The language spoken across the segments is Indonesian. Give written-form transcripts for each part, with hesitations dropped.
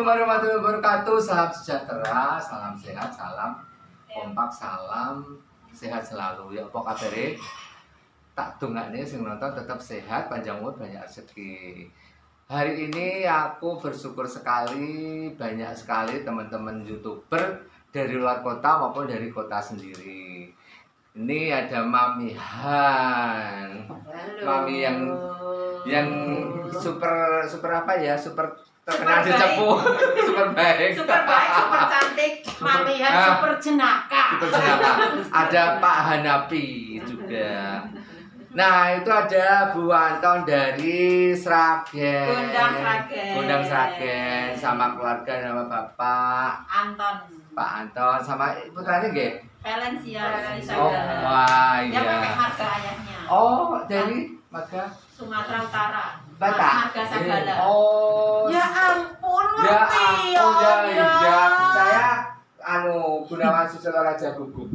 warahmatullahi wabarakatuh. Salam sejahtera, salam sehat, salam kompak, salam sehat selalu. Ya apa kabare? Tak dongakne sing nonton tetap sehat, panjang umur, banyak rezeki. Hari ini aku bersyukur sekali, banyak sekali teman-teman YouTuber dari luar kota maupun dari kota sendiri. Ini ada Mami Han. Halo. Mami yang super apa ya? Super terkenal di Cepu. Super baik. Super baik, super cantik. Mami Han super jenaka. Super jenaka. Ada Pak Hanapi juga. Nah, itu ada Bu Anton dari Sragen. Gondang Sragen sama keluarga, nama Bapak Anton. Pak Anton sama putranya nggih? Valencia Oh, wah Dia iya. pakai marga ayahnya. Oh, dari marga Sumatera Utara. Batak. Marga Sagala. Oh. Ya ampun, Ya ngerti ampun, ya. Saya Gunawan Susilo Raja Gugup.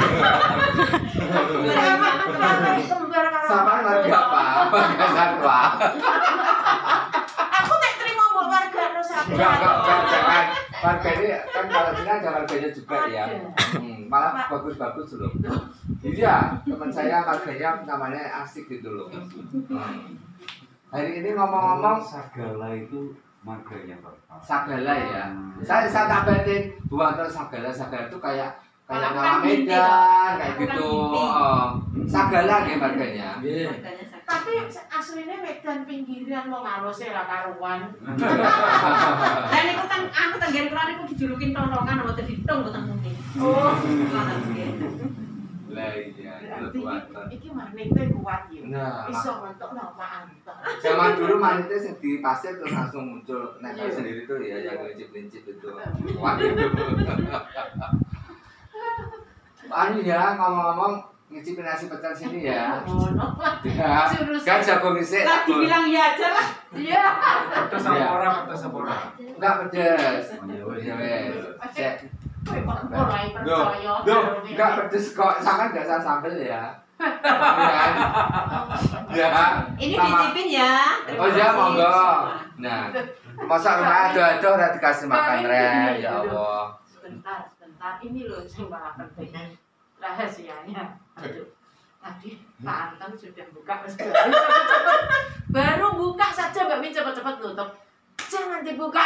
Sama marga apa? Marga Satwa. Aku nek terima mbok marga Nusantara. Enggak. Marga ini kan kalau sini ada marganya juga ya. Malah bagus-bagus loh. Iya, teman saya marganya namanya asik gitu loh. Hari ini ngomong-ngomong Sagala itu marganya Bapak. Sagala ya. Saya tambahin Bu Anton Sagala itu kayak Kalau nama kan Medan kayak Aku kan gitu. Binti. Sagala nggih marganya. Marganya Sagala. Tapi aslinya Medan pinggiran wong alus ra karuan. Lah niku kan aku tenggen kelar niku dijulukin tontongan apa ditung boten muni. Oh, Mana nggih. Lah iya, berarti Bu Anton. iki magnete kuat ya. Nah, Iso ngentukno Pak Anton. zaman dulu manitnya yang di pasir terus langsung muncul nempel sendiri tuh ya yang lincip-lincip itu. Wah itu. Anu ya ngomong-ngomong ngicipin nasi pecel sini ya. Ngono. Ya. Kan jago ngisik. Lah dibilang iya aja lah. Iya. Pedes sama orang. Enggak pedes. Ya wes. Cek. Kowe kok mulai percaya. Duh, enggak pedes kok. Sangat enggak usah sambel ya. Ya. Ini Sama- dicipin ya. Oh iya monggo. Nah, masa rumah ada ora dikasih makan rek ya Allah. Sebentar. Ini loh yang malah penting. Rahasianya. Aduh. Tadi Pak Anton sudah buka cepet. Baru buka saja Mbak Min cepat-cepat tutup. Jangan dibuka.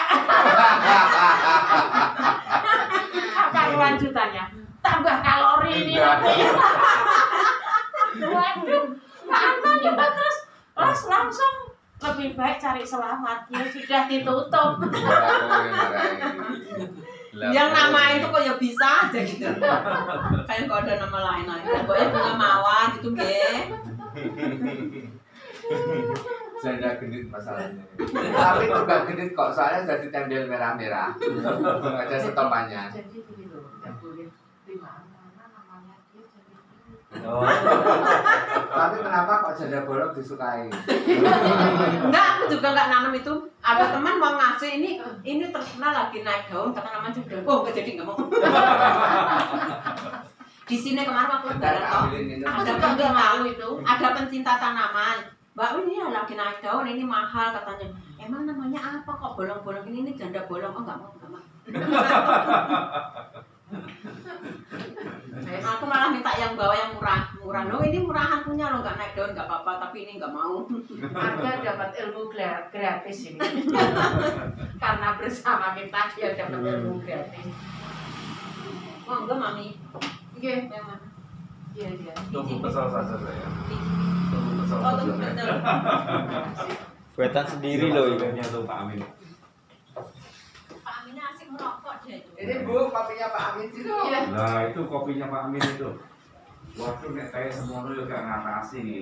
Apa lanjutannya? Tambah kalori ini nanti. Waduh. Pak Anton juga terus langsung lebih baik cari selamat. Ya sudah ditutup. Yang nama itu kok ya bisa aja gitu. Kayak kok ada nama lain lagi. Pokoknya bunga mawar gitu nggih. Saya genit masalahnya. Tapi itu enggak genit kok, soalnya sudah ditempel merah-merah. Ada stopannya. Jadi gini loh, nggak boleh di mana namanya dia jadi gini. Tapi kenapa kok janda bolong disukai? Enggak, aku juga enggak nanam itu. Ada teman mau ngasih ini terkenal lagi naik daun kata nama janda. Oh, enggak jadi enggak mau. Di sini kemarin waktu lebaran toh. Aku juga nggak tahu itu. Ada pencinta tanaman. Mbak ini lagi naik daun, ini mahal katanya. Emang namanya apa kok bolong-bolong ini janda bolong? Oh, enggak mau. Aku malah minta yang bawa yang murah. Loh ini murahan punya lo, nggak naik daun nggak apa-apa, tapi ini nggak mau. Anda dapat ilmu gratis ini. Karena bersama kita dia dapat ilmu gratis. Oh enggak mami. Iya, Yang mana? iya. Tunggu kesal saja saya. Tunggu kesal Oh tunggu saja. betul. Buatan sendiri loh ini. tuh Pak Amin. Pak Aminnya asik merokok dia itu. Ini Bu, kopinya Pak Amin itu. Iya. Nah itu kopinya Pak Amin itu. Waduh nek kayak semono yo gak ngatasi.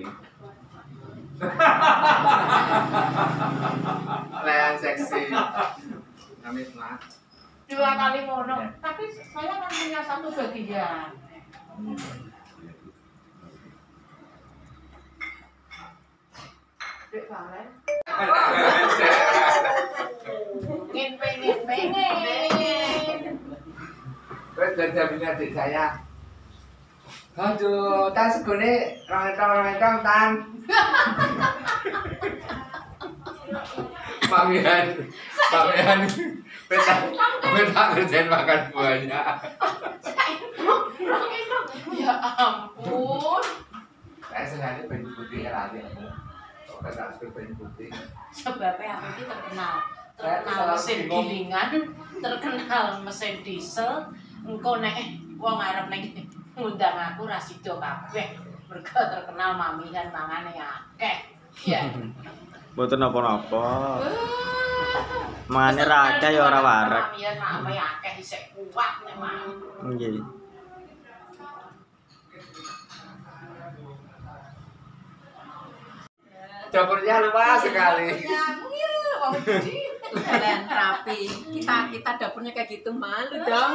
Lean seksi. Amin lah. 2 kali ngono. Tapi saya kan punya satu bagian. Dek Valen. Pengen. Terus jaminan adik saya. Aduh, tan segone rong-rong tan. Pamian. Beta kerjain makan buahnya. Ya ampun. Saya sengaja pengen putih lagi aku. Kok tak suka pengen putih. Sebabnya aku ini terkenal Saya terkenal selalu mesin bingung. gilingan, terkenal mesin diesel. Engko nek wong arep ning ngundang aku ra sida kabeh. Mergo terkenal mamihan mangane akeh. Ya. Mboten napa-napa. Mangane ra akeh ya ora warak. Mamihan mame akeh isih kuat nek mau. Nggih. Dapurnya luas sekali. Kalian rapi. Kita dapurnya kayak gitu malu dong.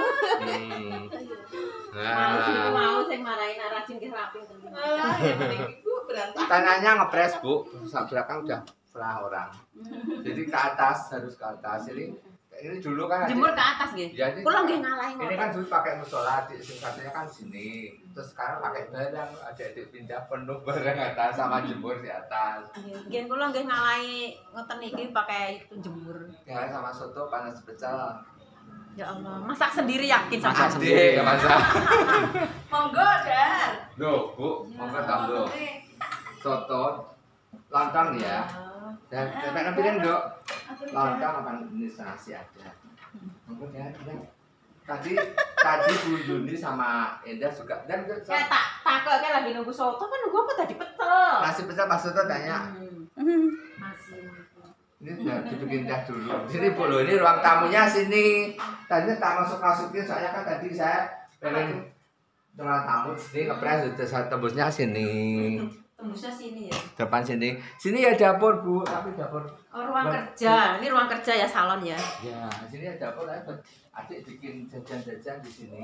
Malu sih mau saya marahin Rajin ke rapi tentunya. Tanahnya ngepres bu, saat belakang udah setelah orang. Jadi ke atas harus ke atas. Ini dulu kan. Jemur ke atas nggih. Jadi Kula nggih ngalahin ini kan dulu pakai musola, satunya kan sini. Terus sekarang pakai barang, ada pindah penuh barang atas sama jemur di atas. Nggih kula nggih ngalahi ngoten iki pakai itu jemur. Ya sama soto panas pecel. Ya Allah, masak sendiri yakin sama Masak sendiri nggak masak. Monggo, Dar. Loh bu, mau tambah soto lontong ya. Dan sampai piring dok. Lontong apa jenis nasi ada. Mungkin ya. Tadi Bu Yuni sama Endah juga dan Saya tak kan lagi nunggu soto kan nunggu apa tadi pecel. nasi pecel pas soto tanya. Masih. Ini udah dibikin teh dulu. Sini Bu loh, ini ruang tamunya sini. Tadinya tak masukin soalnya kan tadi saya pengen ruang tamu sini ngepres udah saya tembusnya sini. Tembusnya sini ya. Depan sini. Sini ya dapur Bu, tapi dapur. Oh, ruang kerja. Ini ruang kerja ya salon ya. Ya, sini ya dapur adik bikin jajan-jajan di sini.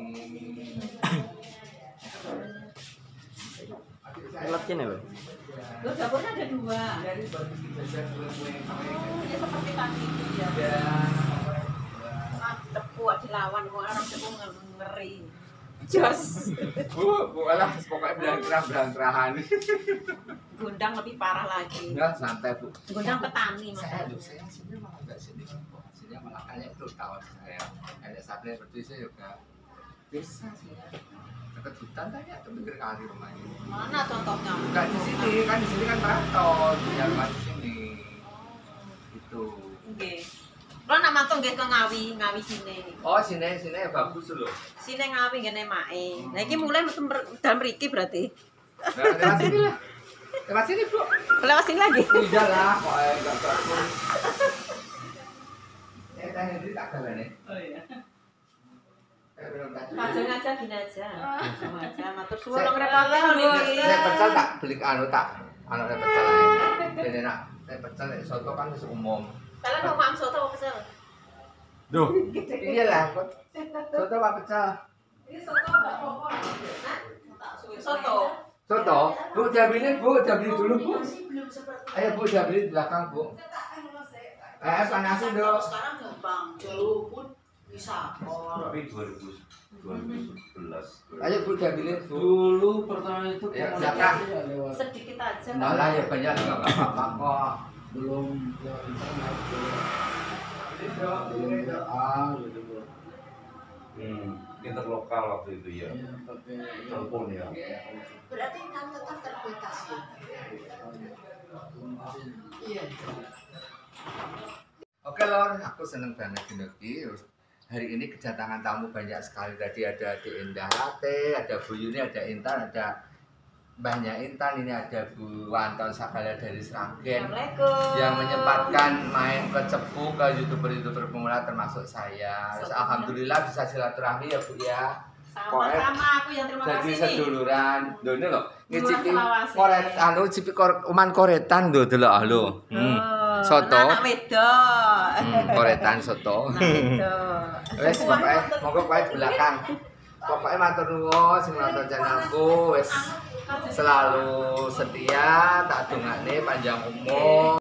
Lep kene, Pak. Loh, dapurnya ada dua. Jadi baru bikin jajan kue-kue. Oh, ya seperti tadi itu ya. Ya. Tepuk dilawan kok orang tepuk ngeri. Jos. Bu alah pokoknya bilang-terahan. Gundang lebih parah lagi. Enggak santai Bu. Gundang petani Saya mas. saya sini malah enggak sini. Sini malah kayaknya itu kawan saya. Ada sate seperti saya juga. Bisa sih. Dekat hutan tanya tuh pinggir kali rumahnya. Mana contohnya? Bukan di sini kan maraton, punya rumah di sini. Itu. Oke. Kalau nak mantung nggih ke Ngawi sini. Oh, sini bagus loh. Sini Ngawi ngene mae. Nah iki mulai metu dalam mriki berarti. Lewat sini lah. Lewat sini, Bu. Lewat sini lagi. Udah lah, kok enggak terus. Tanya ini tak ada nih. Oh iya. Belum tadi. Langsung aja gini aja. Langsung aja matur suwun Saya- nang repotnya lho iki. Nek pecel tak beli nek pecel ae. Dene nak nek pecel nek soto kan wis umum. Kalian mau makan soto apa pecel? Duh, iyalah kok. Soto apa pecel? Ini soto apa pokok? Soto. Soto. Bu, jabilin Bu, jabilin dulu Bu. Belum seperti Ayo Bu, jabilin di belakang Bu. Panasin dong. sekarang gampang. Jauh pun bisa. Tapi 2011. Ayo Bu, jabilin Bu. Dulu pertama itu Ya, komunikasi silakan. ya lewat Sedikit aja. Malah ya banyak juga enggak apa-apa kok. belum ke internet belum WA gitu bro. Interlokal waktu itu ya. Ya pakai Telepon ya. Berarti kan tetap terbatas ya. Iya. Oke Lor, aku seneng banget Dinoki. Hari ini kedatangan tamu banyak sekali. Tadi ada di Endah Latte, ada Bu Yuni, ada Intan, ada banyak Intan. Ini ada Bu Wanton Sakala dari Sragen Assalamualaikum. yang menyempatkan main ke Cepu ke youtuber pemula termasuk saya. Terus alhamdulillah bisa silaturahmi ya Bu ya. Sama-sama aku yang terima Jadi kasih nih. seduluran. Lho ini lho, ngicipi Duluran Selawase. koret cipi uman koretan lho delok lho. Oh, Soto. anak wedok. Koretan soto. Anak wedok. Wes pokoknya monggo kowe di belakang. Pokoknya matur nuwun sing nonton channelku wis selalu setia, tak dongakne panjang umur.